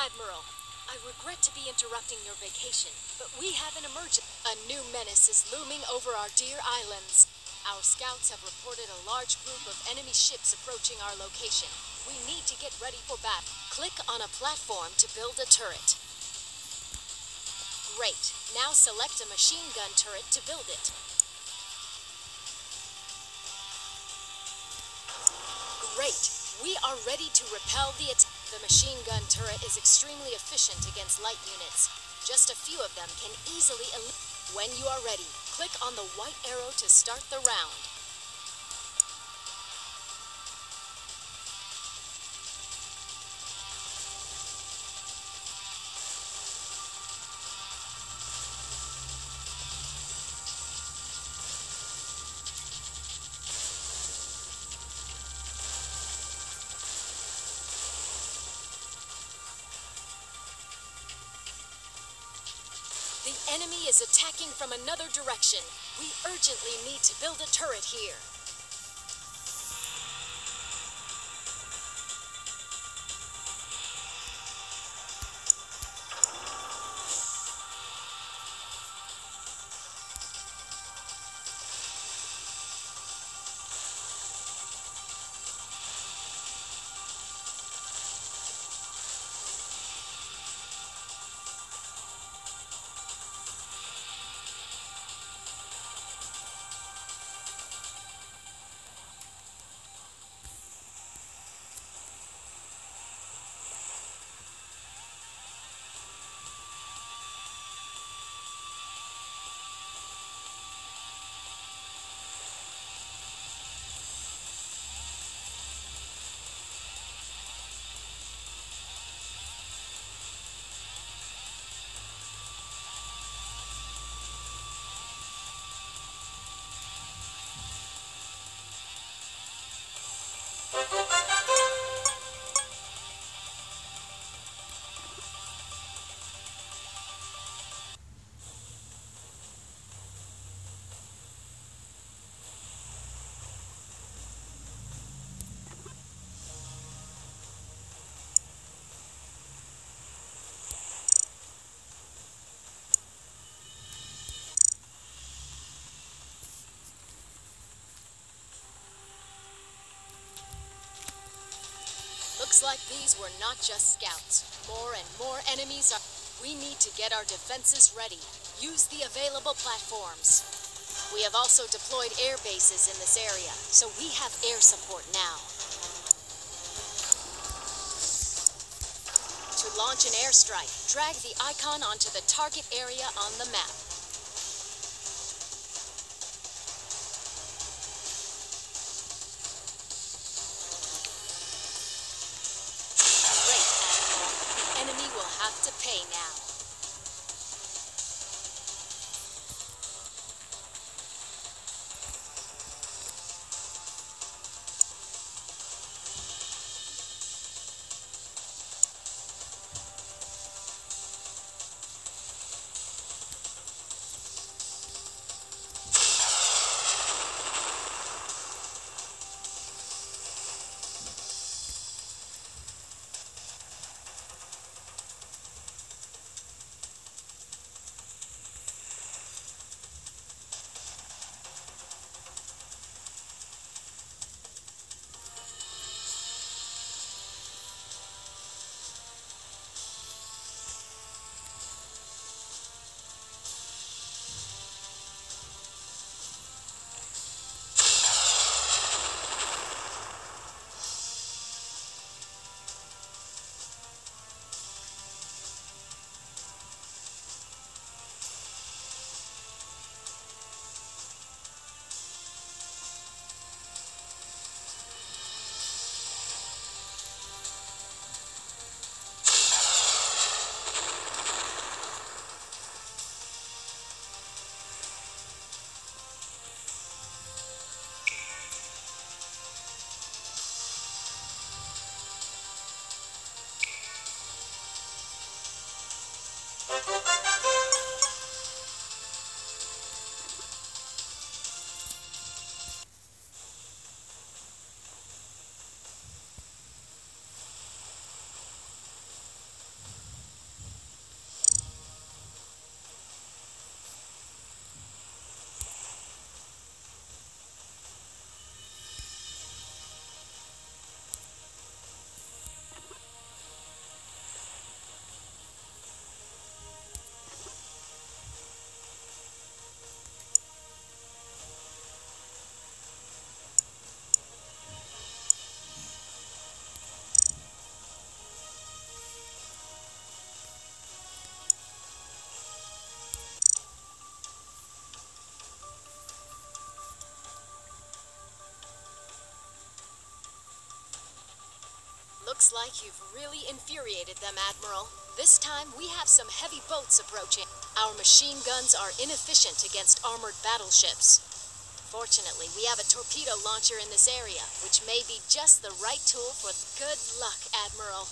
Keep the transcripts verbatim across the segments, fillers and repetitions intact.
Admiral. I regret to be interrupting your vacation, but we have an emergency. A new menace is looming over our dear islands. Our scouts have reported a large group of enemy ships approaching our location. We need to get ready for battle. Click on a platform to build a turret. Great. Now select a machine gun turret to build it. Great. We are ready to repel the attack. The machine gun turret is extremely efficient against light units. Just a few of them can easily eliminate. When you are ready, click on the white arrow to start the round. The enemy is attacking from another direction. We urgently need to build a turret here. Looks like these were not just scouts. More and more enemies are... We need to get our defenses ready. Use the available platforms. We have also deployed air bases in this area, so we have air support now. To launch an airstrike, drag the icon onto the target area on the map. Have to pay now. Looks like you've really infuriated them, Admiral. This time, we have some heavy boats approaching. Our machine guns are inefficient against armored battleships. Fortunately, we have a torpedo launcher in this area, which may be just the right tool for good luck, Admiral.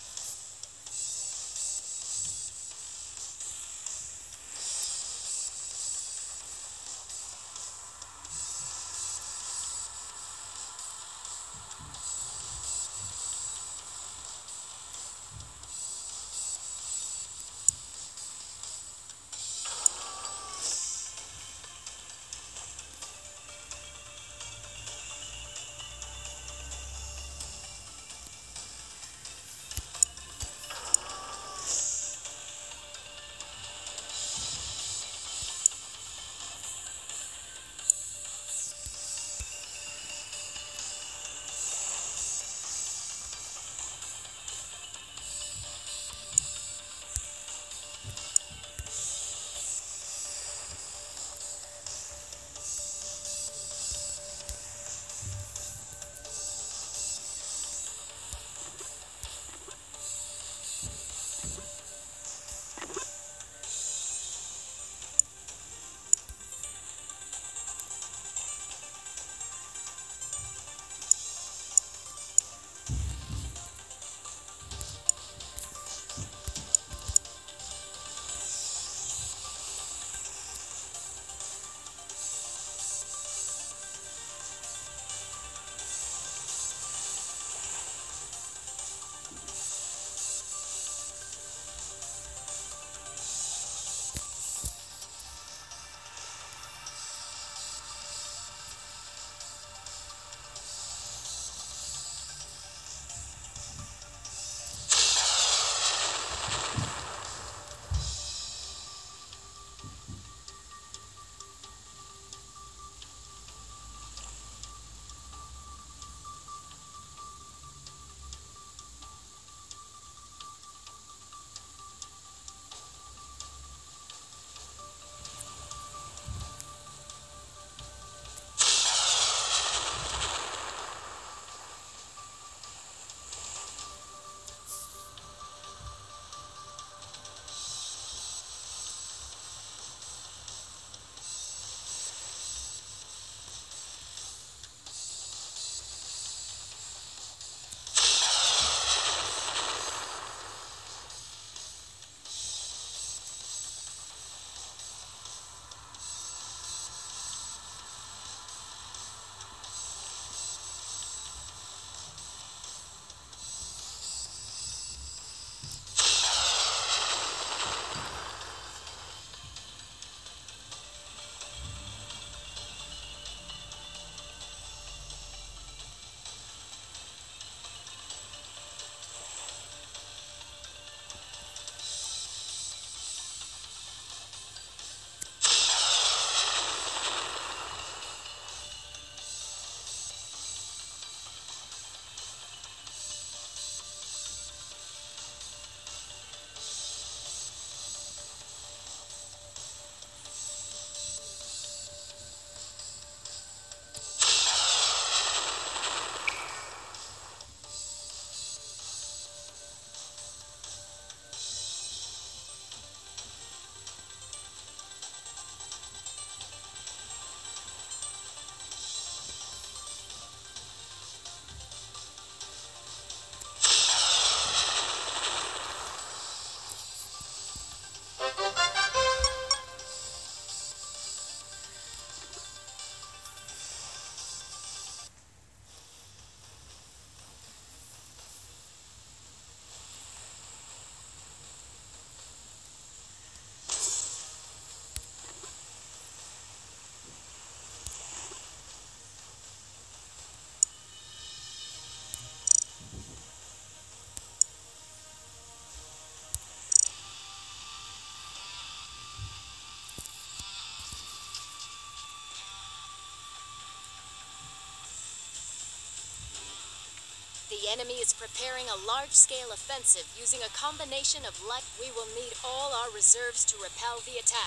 The enemy is preparing a large-scale offensive using a combination of light. We will need all our reserves to repel the attack.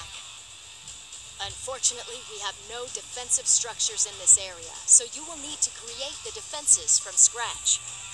Unfortunately, we have no defensive structures in this area, so you will need to create the defenses from scratch.